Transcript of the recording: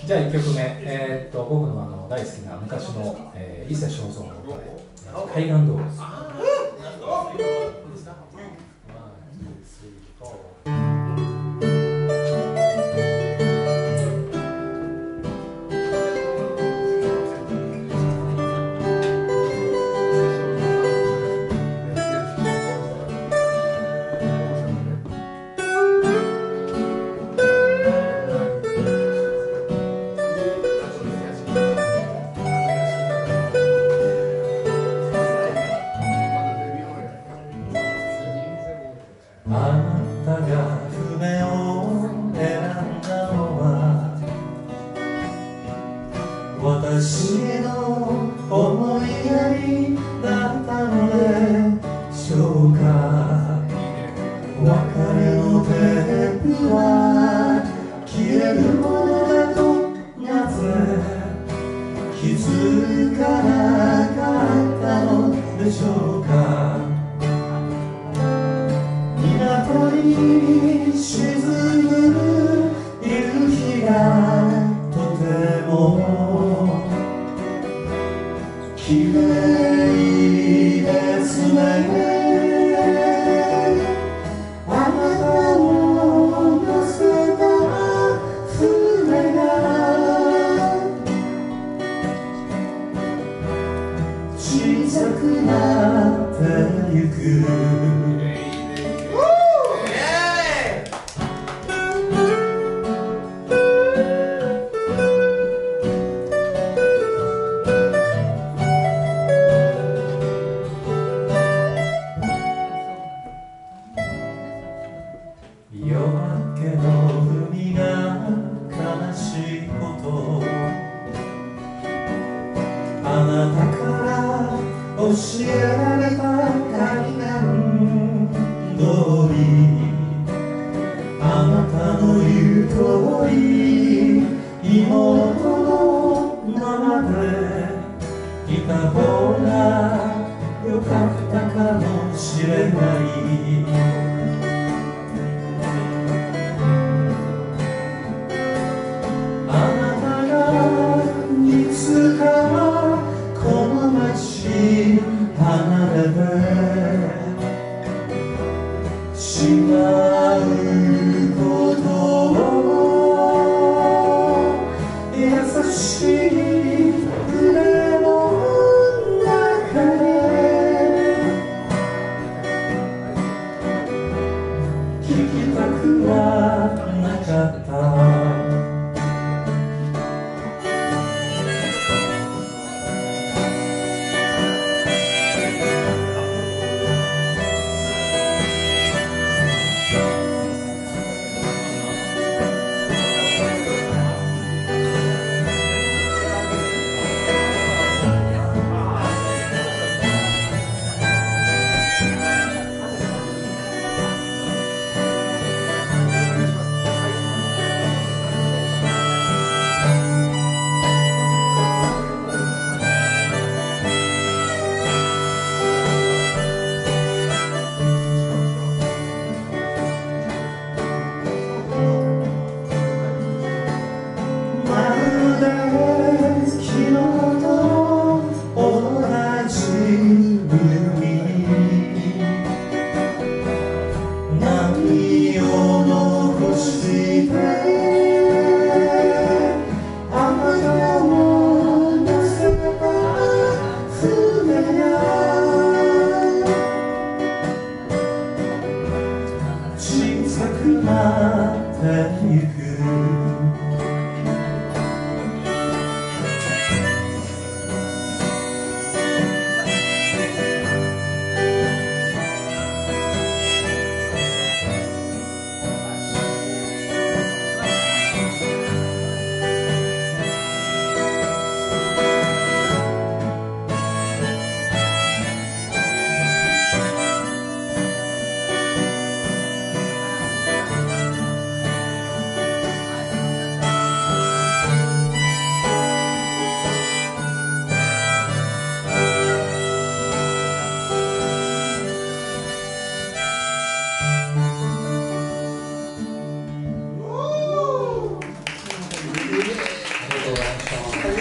じゃあ1曲目、僕の大好きな昔の、伊勢正蔵の歌で「海岸道路」です。 私の思いやりだったのでしょうか。別れのテープは消えるものだとなぜ気づかなかったのでしょうか。港に沈む夕日がとても綺麗ですね。あなたを乗せた船が小さくなってゆく。夜明けの海が悲しいことあなたから教えられた海岸通りあなたの言う通り妹のままでいた方がよかったかもしれない。離れてしまうことを優しい船の中で聞きたくはなかった。小さくなってゆく。 ました。